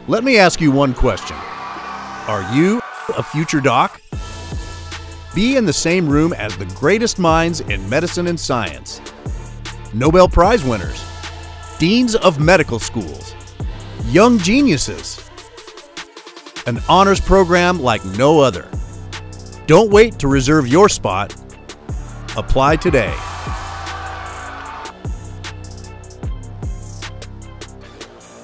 Let me ask you one question. Are you a future doc? Be in the same room as the greatest minds in medicine and science. Nobel Prize winners, deans of medical schools, young geniuses. An honors program like no other. Don't wait to reserve your spot. Apply today.